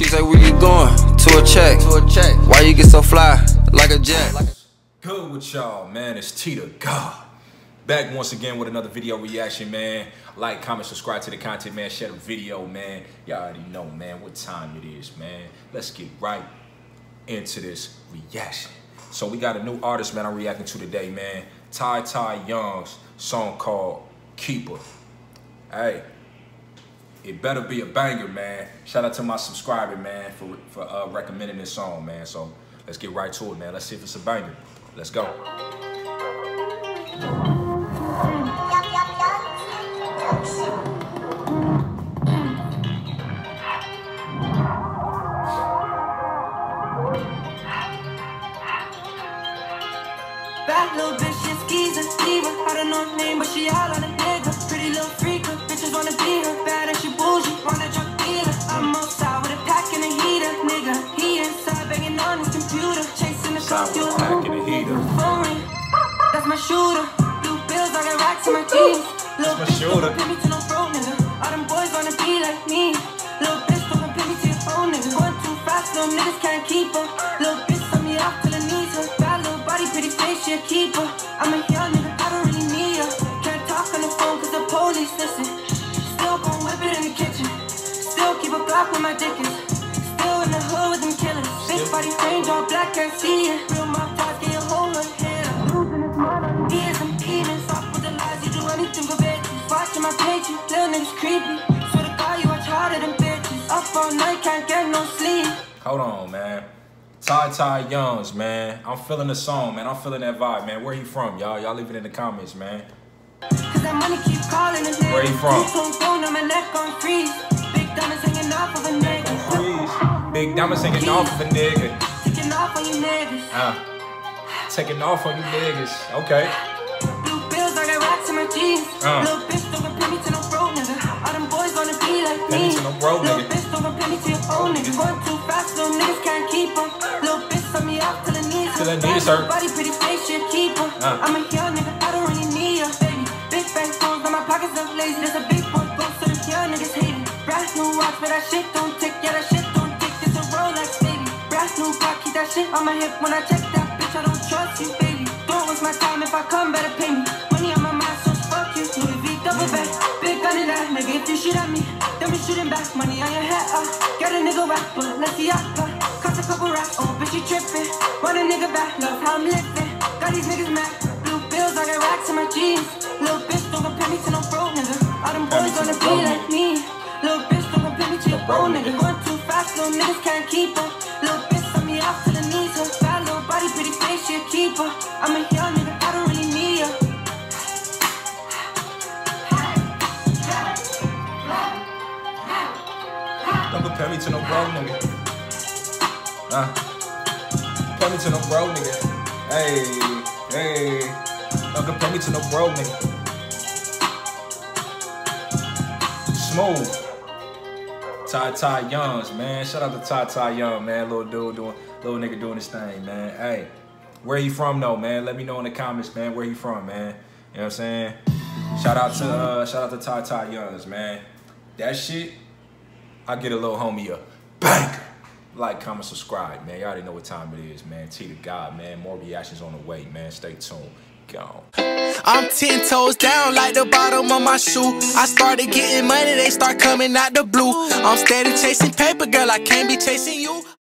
She say, where you going? To a check. Why you get so fly? Like a jet. Good with y'all, man. It's T to God. Back once again with another video reaction, man. Like, comment, subscribe to the content, man. Share the video, man. Y'all already know, man, what time it is, man. Let's get right into this reaction. So we got a new artist, man, I'm reacting to today, man. Ty Young's song called Keeper. Hey, it better be a banger, man. Shout out to my subscriber, man, for recommending this song, man. So let's get right to it, man. Let's see if it's a banger. Let's go. Bad little bitch, she a skeezer, diva. I don't know her name, but she all on a nigga. Pretty little freaker, bitches wanna be her. Bad and she bougie, wanna drug dealer. I'm outside with a pack and a heater, nigga. He inside banging on his computer, chasing the cops. You a phone ring, that's my shooter. Blue bills, I got racks in my jeans. Little bitch, don't compare me to no bro, nigga. All them boys wanna be like me. Little bitch, don't compare me to your phone, nigga. Run too fast, little niggas can't keep her. Little bitch, send me off till I need her. Bad little body, pretty face, she a keeper. I'm a young nigga, I don't really need her. Can't talk on the phone cause the police listen. Still gon' whip it in the kitchen. Still keep a block with my dick in. Still in the hood with them killers. Big body range, all black, can't see it. Real mouth ties, get your whole one here. Losing his mind on ideas, I'm eating. Soft with the lies, you do anything for bitches. Watching my page, you little niggas creepy. Swear to God, you watch harder than bitches. Up all night, can't get no sleep. Hold on, man. Ty Young's, man. I'm feeling the song, man. I'm feeling that vibe, man. Where he from, y'all? Y'all leave it in the comments, man. Cause that money keep calling and where he from? On my neck on freeze. Big diamonds hanging off of a nigga. Big diamonds hanging off of a nigga. Taking off on you niggas. Taking off on you niggas. Okay. Blue bills, I got racks in my jeans. Little bitch, don't compare me to no bro, nigga. All them boys wanna be like me. Little bitch, don't compare me to your own nigga. Going too fast, little niggas can't keep them. Little bitch, send me off till I need her. Till I need her. Body pretty face, she a keeper. I'm a young nigga, I don't really need her, baby. Big bank phones, but my pockets look lazy. There's a big boy ghost, so them young niggas hate it. Brand new watch, but that shit don't tick. Yeah, that shit don't tick. It's a Rolex, baby. Brand new clock, keep that shit on my hip. When I check that bitch, I don't trust you, baby. Don't waste my time, if I come, better pay me. Money on my mind, so fuck you. Louis V double back, big gun in that. Nigga, if you shoot at me, then we shooting back. Money on your head, get a nigga whack, but let's see after. Cost a couple racks, oh bitch, you trippin'. Want a nigga back, love how I'm living. Got these niggas mad, blue bills, I got racks in my jeans. Little bitch, don't compare me to no bro, nigga. All them boys wanna be like me. Little bitch, don't compare me to your bro, nigga. Going too fast, little niggas can't keep her. Little bitch, send me off till I need her. Bad little body, pretty face, she a keeper. I'm a young nigga, I don't really need her. Don't compare me to no bro, nigga. Compare me to no bro, nigga. Hey. Don't compare me to no bro, nigga. Smooth. Ty Young's, man. Shout out to Ty Young, man. Little nigga doing his thing, man. Hey, where he from though, man? Let me know in the comments, man. Where he from, man? You know what I'm saying? Shout out to Ty Young's, man. That shit, I get a little homie a banger. Like, comment, subscribe, man. Y'all already know what time it is, man. T to God, man. More reactions on the way, man. Stay tuned. Gone. I'm 10 toes down like the bottom of my shoe. I started getting money, they start coming out the blue. I'm steady chasing paper, girl, I can't be chasing you.